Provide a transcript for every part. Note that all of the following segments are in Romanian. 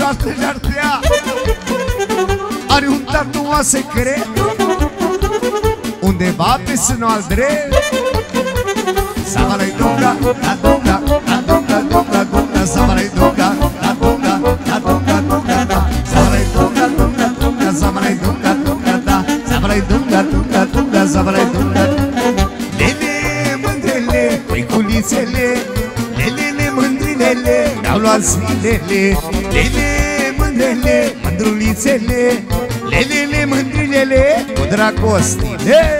toată jartea are un tatuaj secret undeva pe sânul al drept. Sabalai dunga, la dunga, la dunga, dunga, dunga, sabalai dunga, la dunga, la dunga, dunga, da. Sabalai dunga, dunga, dunga, sabalai dunga, dunga, da. Sabalai dunga, dunga, dunga, sabalai dunga. Lele, mândrele, cuiculițele, lelele, mândrilele, mi-au luat zilele. Lele, mândrele, mândrulițele, lelele, mândrilele, cu dragostile.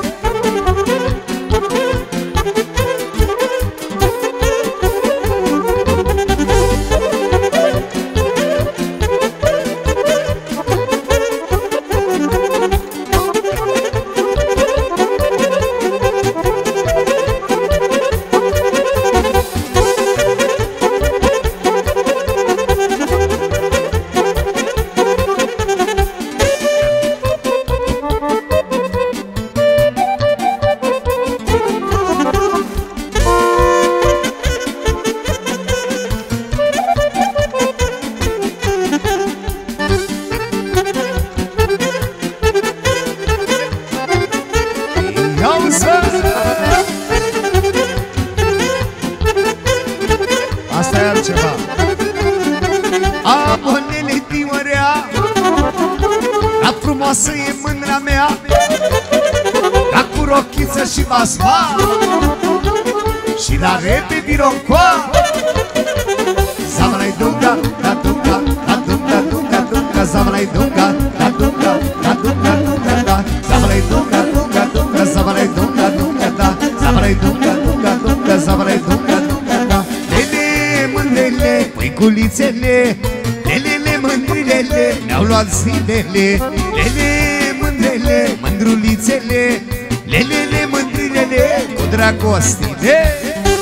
Asta e altceva. Abonele timărea, la frumoasă e mândra mea, la cu rochiță și basma, și la repe bironcoa. Zamalai dunga, la dunga, la dunga, dunga, dunga, zamalai dunga, la dunga, la dunga, dunga, da. Zamalai dunga, dunga, dunga, zamalai dunga, dunga, da. Zamalai dunga, dunga, dunga, zamalai dunga, dunga, da. Lele, mândrele, păiculițele, lelele, mândrilele, mi-au luat zilele. Lele, mândrele, mândrulițele, lelele, mândrilele, cu dragostile.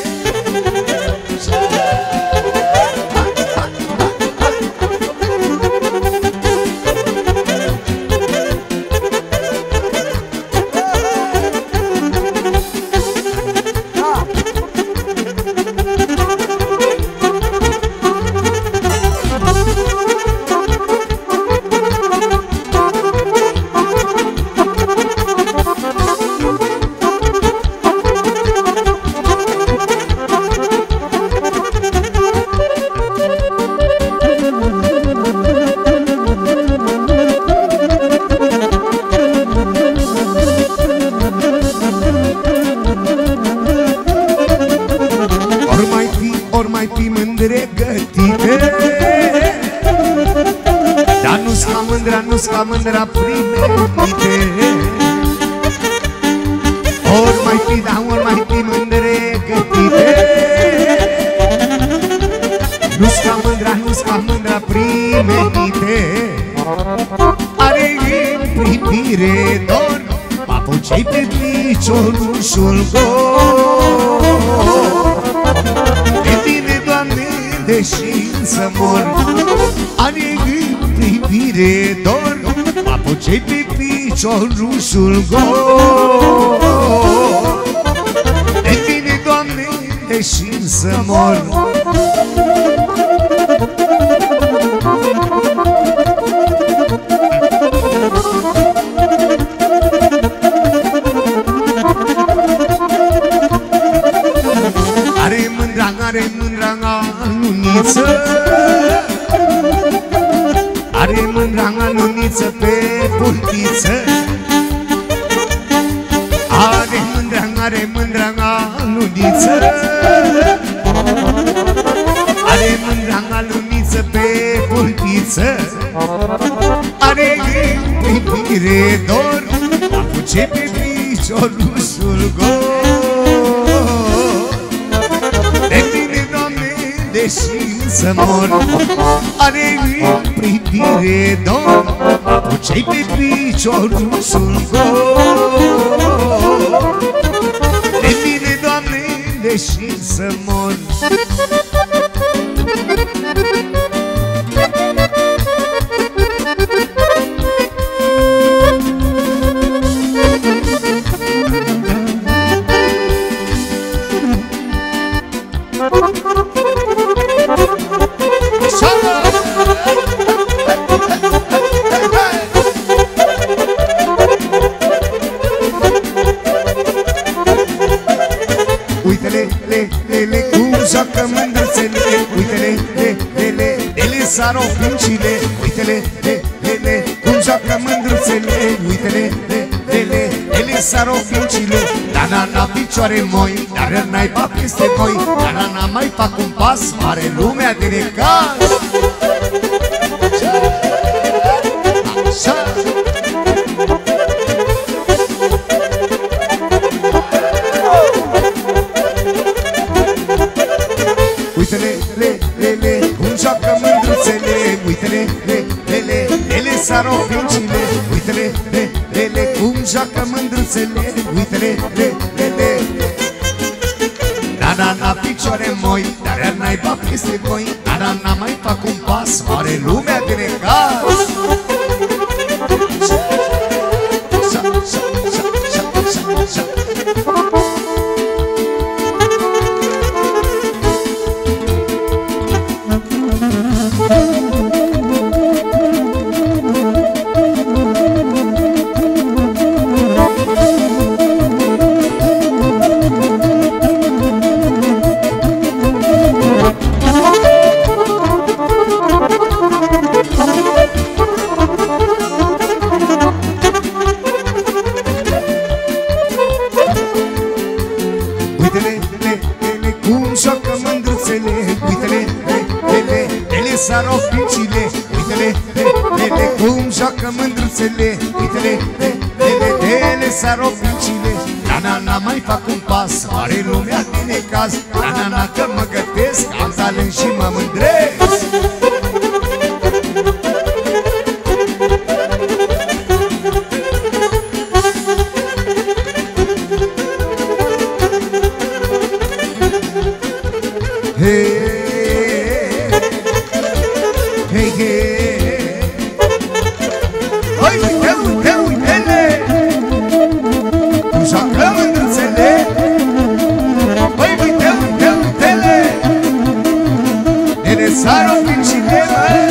Dar nu-s ca mândra, nu-s ca mândra primetite. Ori mai fi, da, ori mai fi mândre gătite. Nu-s ca mândra, nu-s ca mândra primetite. Are în privire dor, papucei pe piciorușul gol. De tine, Doamne, deși să mor, are în privire dor, papucei pe piciorușul gol. De tine, Doamne, deși să mor. Are mândra aluniță, are mândra aluniță pe pulpiță. Are mândra aluniță, are mândra aluniță pe pulpiță. Are în privire dor, papuce pe piciorușul gol. De tine, Doamne, deși să mor, are în privire dor, papucei pe piciorușul gol. De tine, Doamne, deși să mor. sară ofincile, uite-le, le, cum joacă mândruțele, uite-le, le, sară ofincile. Da-na-na, picioare moi, dar n-ai peste voi, da-na-na, mai fac un pas, mare lumea de necaz. Așa. Uite-le, le, cum joacă mândruțele, uite-le, le, sară ofincile, uite-le, le, cum joacă mândruțele, uite-le, le. Da-na-na, picioare moi, dar n-ai peste voi, da-na-na, mai fac un pas, mare lumea de necaz. Sară ofincile, uite-le, cum joacă mândruțele, uite-le, le, sară ofincile. Na-na-na, mai fac un pas, are lumea din necaz, na-na-na, că mă gătesc, am talent și mă mândresc. Uite-le, cum joacă mândruțele, băi, uite-le, ele sară ofincile,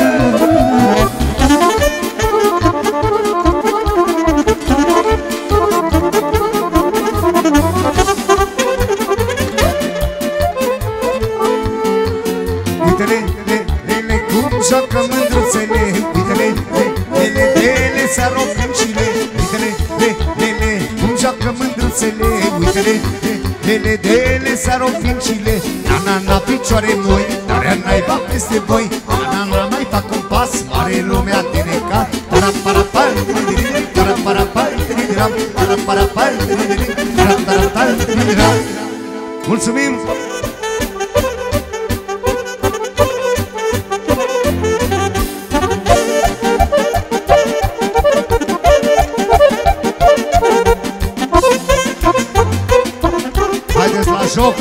uite-le, cum joacă mândruțele, uite-le, ele sară ofincile, uite-le, cum joacă mândruțele, uite-le, ele sară ofincile. Na-na-na, picioare moi, dar n-ai peste voi, na-na-na, mai fac un pas, mare lumea de necaz. Mulțumim! Haideți la joc!